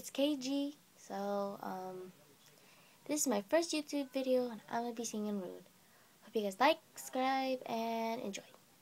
it's KG. So, this is my first YouTube video, and I'm gonna be singing Rude. Hope you guys like, subscribe, and enjoy.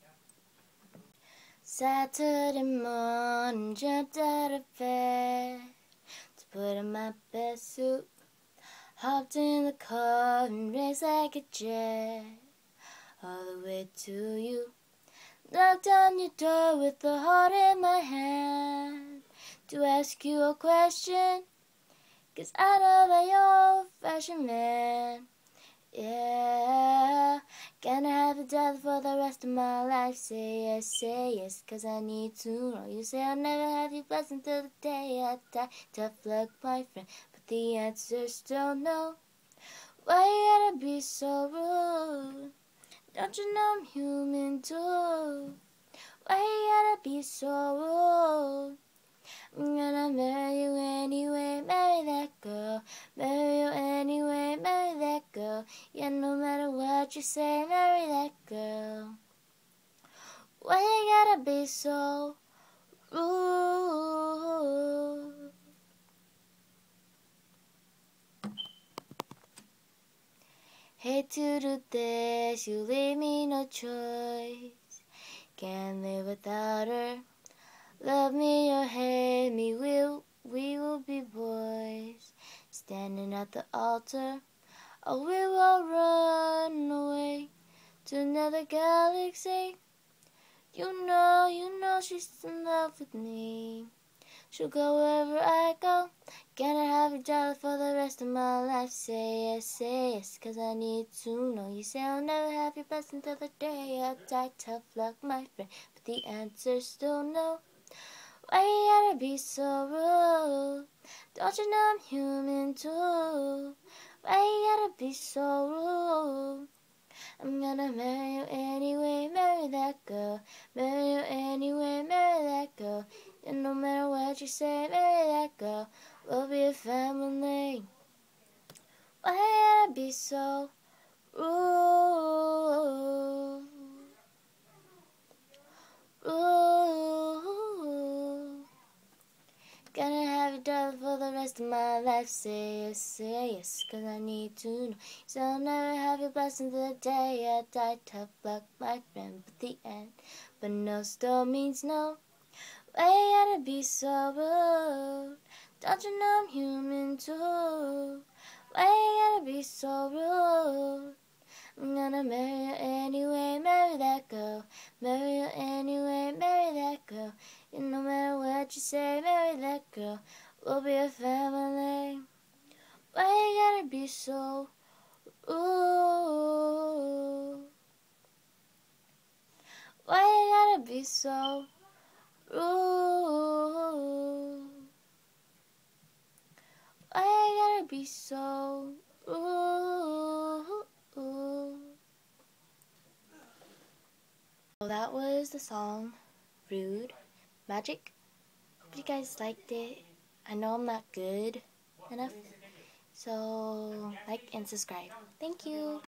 Saturday morning, jumped out of bed to put on my best suit. Hopped in the car and raced like a jet all the way to you. Knocked on your door with a heart in my hand to ask you a question, 'cause I know that you're old-fashioned man. Yeah, can I have a dollar for the rest of my life? Say yes, 'cause I need to know. You say I'll never have you blessed until the day I die. Tough luck, my friend, but the answer's still no. Why you gotta be so rude? Don't you know I'm human too? Why you gotta be so rude? I'm gonna marry you anyway, marry that girl. Marry you anyway, marry that girl. Yeah, no matter what you say, marry that girl. Why you gotta be so rude? Hate to do this, you leave me no choice. Can't live without her. Love me or hate me, we will be boys. Standing at the altar, or we will run away to another galaxy. You know she's in love with me. She'll go wherever I go. Can I have a dollar for the rest of my life? Say yes, 'cause I need to know. You say I'll never have your blessing till the day I die. Tough luck, my friend, but the answer's still no. Why you gotta be so rude? Don't you know I'm human too? Why you gotta be so rude? I'm gonna marry you anyway, marry that girl. Marry you anyway, marry that girl. And no matter what you say, marry that girl. We'll be a family. Why you gotta be so rude? Rude. Gonna have a dollar for the rest of my life. Say yes, 'cause I need to know. So I'll never have your blessing till the day I die. Tough luck, my friend, but the end. But no still means no. Why you gotta be so rude? Don't you know I'm human too? Why you gotta be so rude? I'm gonna marry you anyway, marry that girl. Marry you anyway, marry that girl. And no matter what you say, marry that girl. We'll be a family. Why you gotta be so rude? Why you gotta be so rude? Why you gotta be so rude? Well, that was the song Rude, Magic. Hope you guys liked it. I know I'm not good enough, so like and subscribe. Thank you.